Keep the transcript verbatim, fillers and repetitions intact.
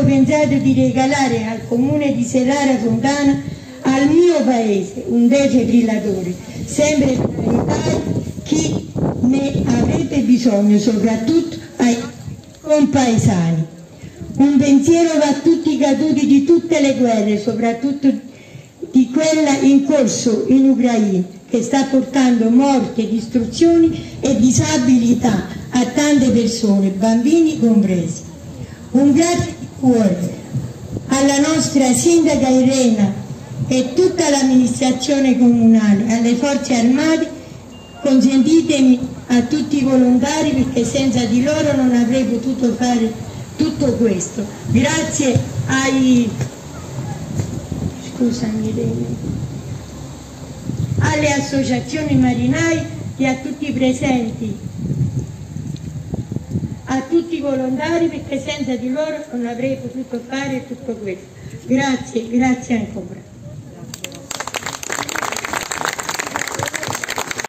pensato di regalare al comune di Selara Fontana, al mio paese, un defibrillatore, sempre per aiutare chi ne avrebbe bisogno, soprattutto ai compaesani. Un pensiero va a tutti i caduti di tutte le guerre, soprattutto di quella in corso in Ucraina, che sta portando morte, distruzioni e disabilità a tante persone, bambini compresi. Un grazie di cuore alla nostra sindaca Irena e tutta l'amministrazione comunale, alle forze armate, consentitemi a tutti i volontari, perché senza di loro non avrei potuto fare tutto questo. Grazie ai scusami, alle associazioni marinai e a tutti i presenti, a tutti i volontari, perché senza di loro non avrei potuto fare tutto questo. Grazie, grazie ancora.